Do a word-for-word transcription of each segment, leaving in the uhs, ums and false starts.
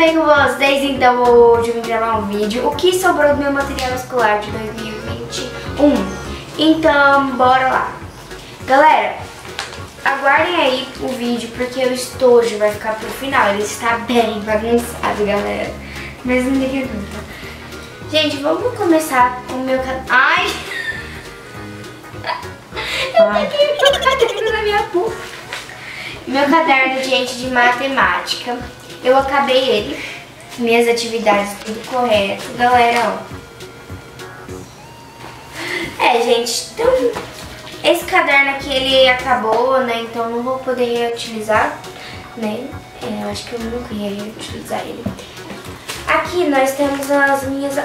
bem com vocês? Então hoje eu vim gravar um vídeo, o que sobrou do meu material escolar de dois mil e vinte e um. Então bora lá. Galera, aguardem aí o vídeo porque o estojo vai ficar pro final. Ele está bem bagunçado, galera, mas ninguém pergunta. Gente, vamos começar com o meu caderno. Ai! Eu peguei o meu caderno na minha boca. Meu caderno, gente, de matemática. Eu acabei ele. Minhas atividades, tudo correto. Galera, ó. É, gente, então... Esse caderno aqui, ele acabou, né? Então não vou poder reutilizar, né? É, eu acho que eu nunca ia reutilizar ele. Aqui nós temos as minhas...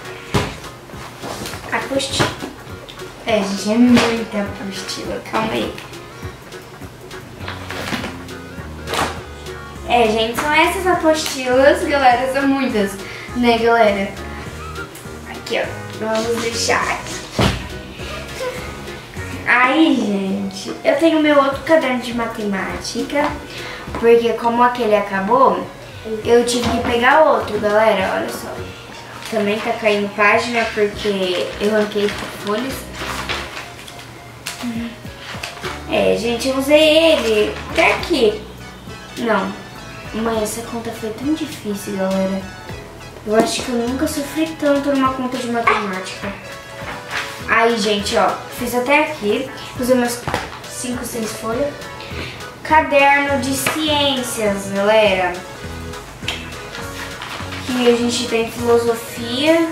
Apostila. É, gente, é muita apostila. Calma aí. É, gente, são essas apostilas, galera, são muitas, né, galera? Aqui, ó, vamos deixar aqui. Aí, gente, eu tenho meu outro caderno de matemática, porque como aquele acabou, eu tive que pegar outro, galera, olha só. Também tá caindo página, porque eu ranquei folhas. É, gente, eu usei ele até aqui. Não. Mãe, essa conta foi tão difícil, galera. Eu acho que eu nunca sofri tanto numa conta de matemática. Aí, gente, ó, fiz até aqui. Usei umas cinco, seis folhas. Caderno de ciências, galera. Aqui a gente tem filosofia.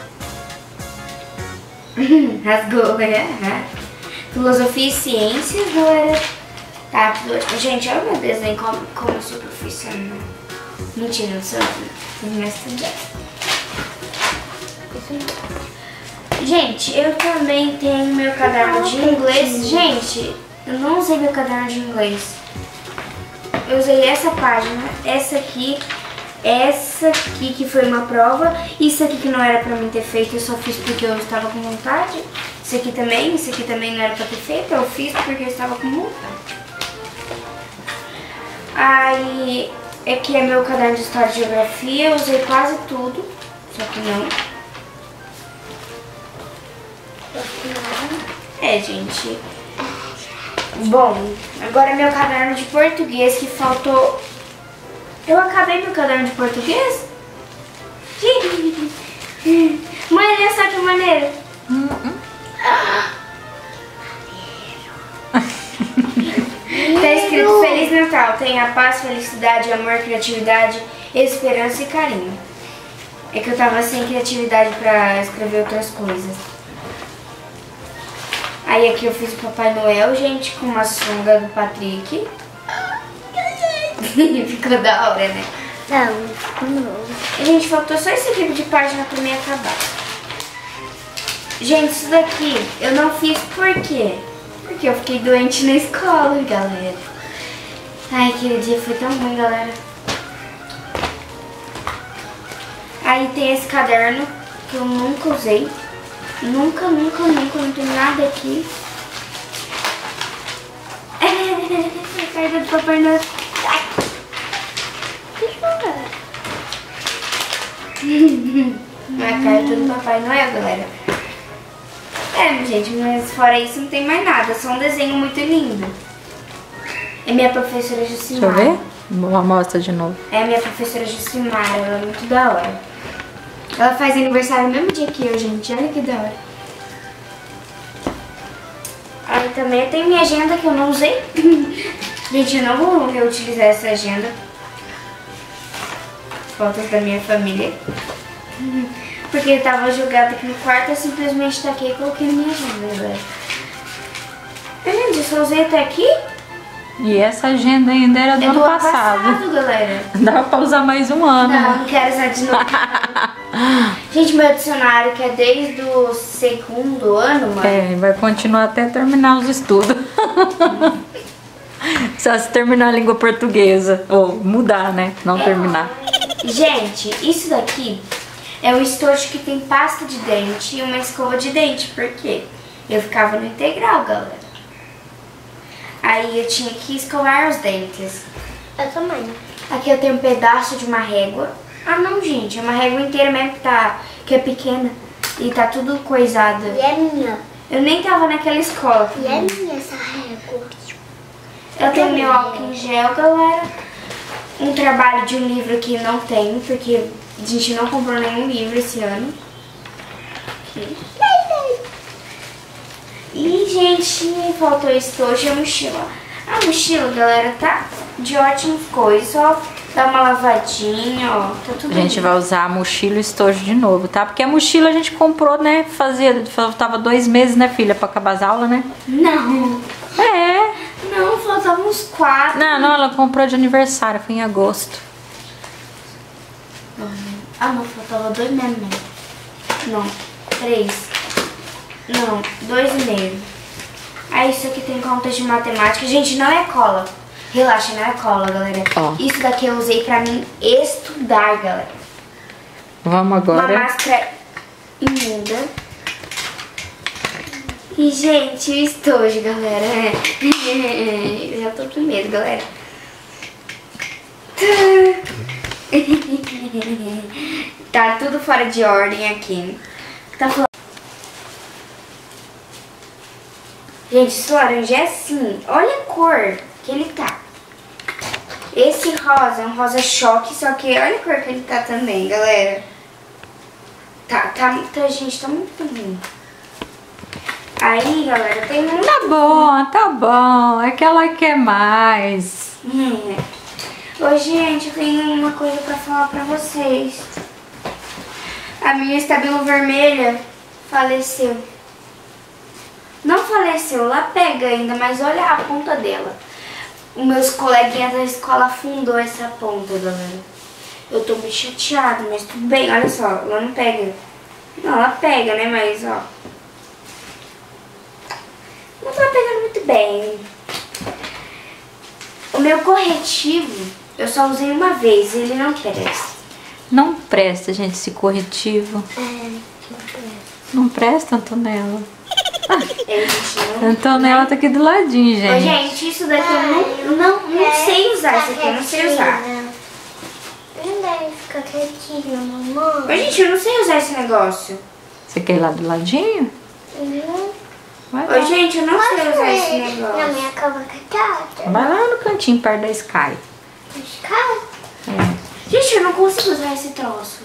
Rasgou, né? Filosofia e ciências, galera. Tá, gente, olha o meu desenho, como, como eu sou profissional. Mentira, não sou aqui. Tem mais estudar. Gente, eu também tenho meu caderno de inglês. Gente, eu não usei meu caderno de inglês. Eu usei essa página, essa aqui, essa aqui que foi uma prova. Isso aqui que não era pra mim ter feito, eu só fiz porque eu estava com vontade. Isso aqui também, isso aqui também não era pra ter feito, eu fiz porque eu estava com vontade. Aí, aqui é meu caderno de história e geografia, eu usei quase tudo, só que não. É, gente. Bom, agora é meu caderno de português que faltou... Eu acabei meu caderno de português? Mãe, olha só que maneiro. Tá escrito Feliz Natal, tenha paz, felicidade, amor, criatividade, esperança e carinho. É que eu tava sem criatividade pra escrever outras coisas. Aí aqui eu fiz o Papai Noel, gente, com uma sunga do Patrick. Ficou da hora, né? Não, ficou não. Gente, faltou só esse tipo de página pra mim acabar. Gente, isso daqui eu não fiz por quê? Porque eu fiquei doente na escola, galera. Ai, aquele dia foi tão ruim, galera. Aí tem esse caderno que eu nunca usei. Nunca, nunca, nunca, não tem nada aqui. É, a carta do Papai Noel. Ai. A carta do Papai Noel, galera. É, gente, mas fora isso não tem mais nada, só um desenho muito lindo. É minha professora Jucimara. Deixa eu ver. Uma mostra de novo. É a minha professora Jucimara, ela é muito da hora. Ela faz aniversário no mesmo dia que eu, gente, olha que da hora. Aí também tem minha agenda que eu não usei. Gente, eu não vou reutilizar essa agenda. Fotos da minha família. Porque eu tava jogada aqui no quarto, eu simplesmente taquei e coloquei na minha agenda, galera. Gente, eu só usei até aqui. E essa agenda ainda era do é ano do ano passado. passado, galera. Dava pra usar mais um ano. Não, não quero usar de novo. Gente, meu dicionário que é desde o segundo ano, mano. É, vai continuar até terminar os estudos. Só se terminar a língua portuguesa. Ou mudar, né? Não terminar. Gente, isso daqui é o estojo que tem pasta de dente e uma escova de dente. Por quê? Eu ficava no integral, galera. Aí eu tinha que escovar os dentes. Eu também. Aqui eu tenho um pedaço de uma régua. Ah, não, gente. É uma régua inteira mesmo que, tá, que é pequena. E tá tudo coisado. E é minha. Eu nem tava naquela escola. E é minha essa régua. Eu tenho meu álcool em gel, galera. Um trabalho de um livro que não tem, porque a gente não comprou nenhum livro esse ano. Aqui. E, gente, faltou estojo e a mochila. A mochila, galera, tá de ótimas coisas. Só dá uma lavadinha, ó. Tá tudo A gente bem. vai usar a mochila e o estojo de novo, tá? Porque a mochila a gente comprou, né? Fazia, faltava dois meses, né, filha? Pra acabar as aulas, né? Não. É. Não, faltavam uns quatro. Não, não, ela comprou de aniversário, foi em agosto. Ah, não, faltava dois mesmo, né? Não, três. Não, dois e meio. Aí isso aqui tem contas de matemática. Gente, não é cola. Relaxa, não é cola, galera. Ó. Isso daqui eu usei pra mim estudar, galera. Vamos agora. Uma máscara imunda. E, gente, o estojo, galera. Eu já tô com medo, galera. Tá tudo fora de ordem aqui. Tá falando. Gente, esse laranja é assim. Olha a cor que ele tá. Esse rosa é um rosa choque, só que olha a cor que ele tá também, galera. Tá, tá, tá, gente, tá muito lindo. Aí, galera, tem um... Tá bom, tá bom. É que ela quer mais. É. Ô, gente, eu tenho uma coisa pra falar pra vocês. A minha estábulo vermelha faleceu. Não faleceu, ela pega ainda, mas olha a ponta dela. Os meus coleguinhas da escola afundou essa ponta, galera. Eu tô meio chateada, mas tudo bem. Olha só, ela não pega. Não, ela pega, né, mas ó. Não tá pegando muito bem. O meu corretivo, eu só usei uma vez, ele não presta. Não presta, gente, esse corretivo. É, não presta. Não presta, Antonella. É, gente, não... Antonella tá aqui do ladinho, Ô, gente. gente, isso daqui eu não, não, não sei usar, isso aqui eu não sei usar. Não deve ficar quietinho, mamãe. Ô, gente, eu não sei usar esse negócio. Você quer ir lá do ladinho? Uhum. Vai Ô, lá. gente, eu não sei usar esse Na negócio. minha cama catada. Vai lá no cantinho, perto da Sky. Escala. É. Gente, eu não consigo usar esse troço.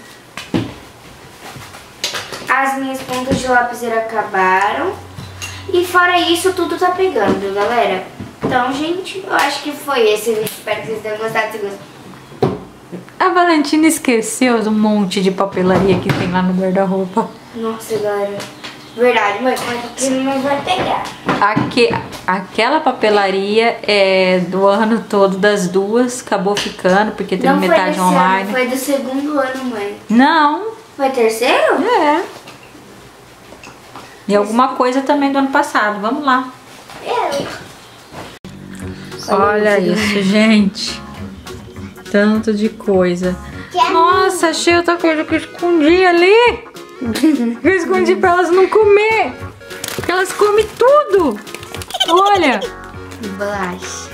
As minhas pontas de lapiseira acabaram. E fora isso, tudo tá pegando, galera. Então, gente, eu acho que foi esse vídeo. Espero que vocês tenham gostado. Se gostou. A Valentina esqueceu um monte de papelaria que tem lá no guarda-roupa. Nossa, galera. Verdade, mãe, porque não vai pegar. Aque, aquela papelaria é do ano todo das duas, acabou ficando porque teve Não foi metade desse online. ano, foi do segundo ano, mãe. Não, Foi terceiro? é. E alguma coisa também do ano passado. Vamos lá. Eu. Olha isso, gente. Tanto de coisa. Que é Nossa, achei outra coisa que eu escondi ali. Eu escondi pra elas não comer. Porque elas comem tudo. Olha. Bolacha.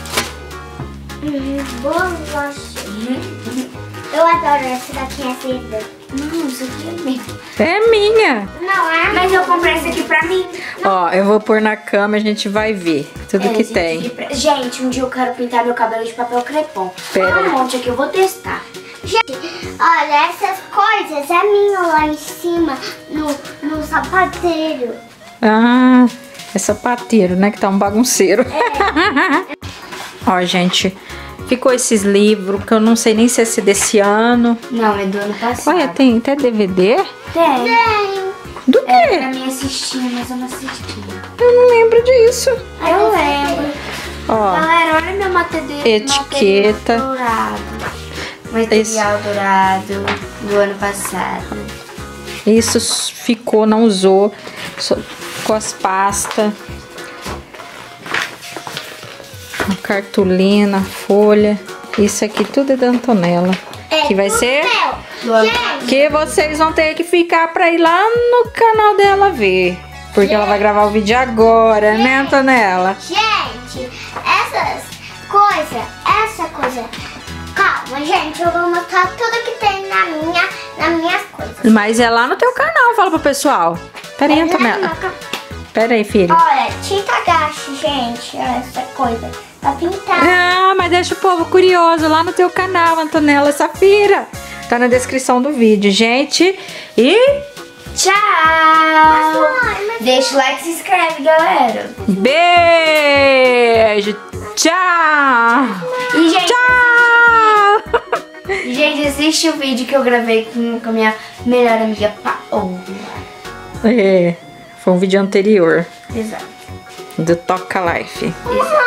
Bolacha. Eu adoro essa daqui, é vida. Não, isso aqui é meu. É minha. Não é? Mas eu comprei esse aqui pra mim. Ó, eu vou pôr na cama e a gente vai ver tudo É, que gente, tem. de pre- Gente, um dia eu quero pintar meu cabelo de papel crepom. Pera Tem aí. um monte aqui, eu vou testar. Gente, olha, essas coisas é minha lá em cima, no, no sapateiro. Ah, é sapateiro, né? Que tá um bagunceiro. Ó, gente, ficou esses livros que eu não sei nem se é esse desse ano. Não, é do ano passado. Olha, tem até D V D? Tem. Tem. Do Era quê? pra mim assistir, mas eu não assisti. Eu não lembro disso. Eu lembro. Ó, Galera, olha meu material. Etiqueta. Material dourado. Material dourado do ano passado. isso ficou, não usou. Só com as pastas. A cartolina, a folha. Isso aqui tudo é da Antonella. Que vai ser... Do ano Que vocês vão ter que ficar pra ir lá no canal dela ver. Porque ela vai gravar o vídeo agora, né, Antonella? Gente, essas coisas, essa coisa, ca- Mas, gente, eu vou mostrar tudo que tem na minha, nas minhas coisas. Mas é lá no teu canal, fala pro pessoal. Pera aí, É lá Antonella. no ca- Pera aí, filho. Olha, tinta gache, gente. Olha essa coisa. Pra pintar. Ah, mas deixa o povo curioso lá no teu canal, Antonella Safira. Tá na descrição do vídeo, gente. E Tchau! Mãe, mas- Deixa o like e se inscreve, galera. beijo. Tchau. E, gente, Tchau. e, gente, assiste o vídeo que eu gravei com, com a minha melhor amiga Paola. É, foi um vídeo anterior Exato. do Toca Life. Exato.